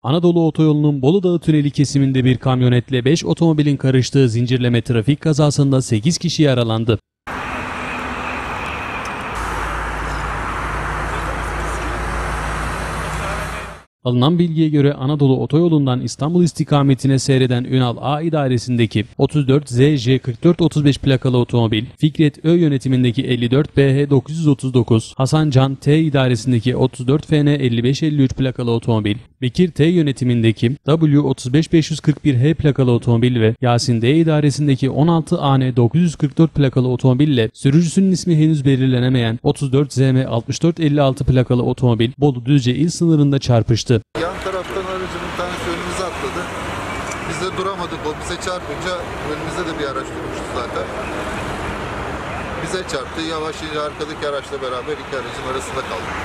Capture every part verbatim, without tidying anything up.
Anadolu Otoyolu'nun Bolu Dağı Tüneli kesiminde bir kamyonetle beş otomobilin karıştığı zincirleme trafik kazasında sekiz kişi yaralandı. Alınan bilgiye göre Anadolu Otoyolu'ndan İstanbul istikametine seyreden Ünal A idaresindeki otuz dört Z J kırk dört otuz beş plakalı otomobil, Fikret Ö yönetimindeki elli dört B H dokuz yüz otuz dokuz, Hasan Can T idaresindeki otuz dört F N elli beş elli üç plakalı otomobil, Bekir T yönetimindeki W otuz beş beş yüz kırk bir H plakalı otomobil ve Yasin D idaresindeki on altı A N dokuz yüz kırk dört plakalı otomobille sürücüsünün ismi henüz belirlenemeyen otuz dört Z M altmış dört elli altı plakalı otomobil Bolu Düzce il sınırında çarpıştı. Yan taraftan aracın bir tanesi önümüze atladı. Biz de duramadık. O bize çarpınca önümüzde de bir araç durmuştu zaten. Bize çarptı. Yavaş yavaş arkadaki araçla beraber iki aracın arasında kaldık.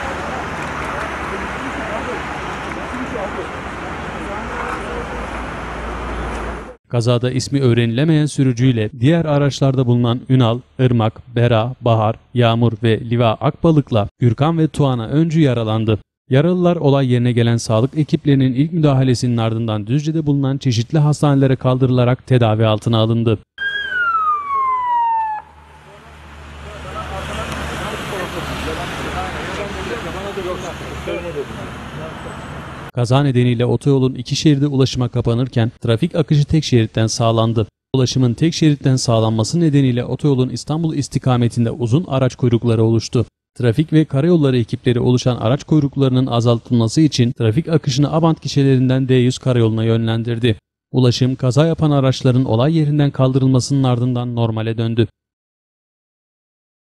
Kazada ismi öğrenilemeyen sürücüyle diğer araçlarda bulunan Ünal, Irmak, Bera, Bahar, Yağmur ve Liva Akbalık'la Gürkan ve Tuana Öncü yaralandı. Yaralılar olay yerine gelen sağlık ekiplerinin ilk müdahalesinin ardından Düzce'de bulunan çeşitli hastanelere kaldırılarak tedavi altına alındı. Kaza nedeniyle otoyolun iki şeridi ulaşıma kapanırken trafik akışı tek şeritten sağlandı. Ulaşımın tek şeritten sağlanması nedeniyle otoyolun İstanbul istikametinde uzun araç kuyrukları oluştu. Trafik ve karayolları ekipleri oluşan araç kuyruklarının azaltılması için trafik akışını Abant gişelerinden D yüz karayoluna yönlendirdi. Ulaşım kaza yapan araçların olay yerinden kaldırılmasının ardından normale döndü.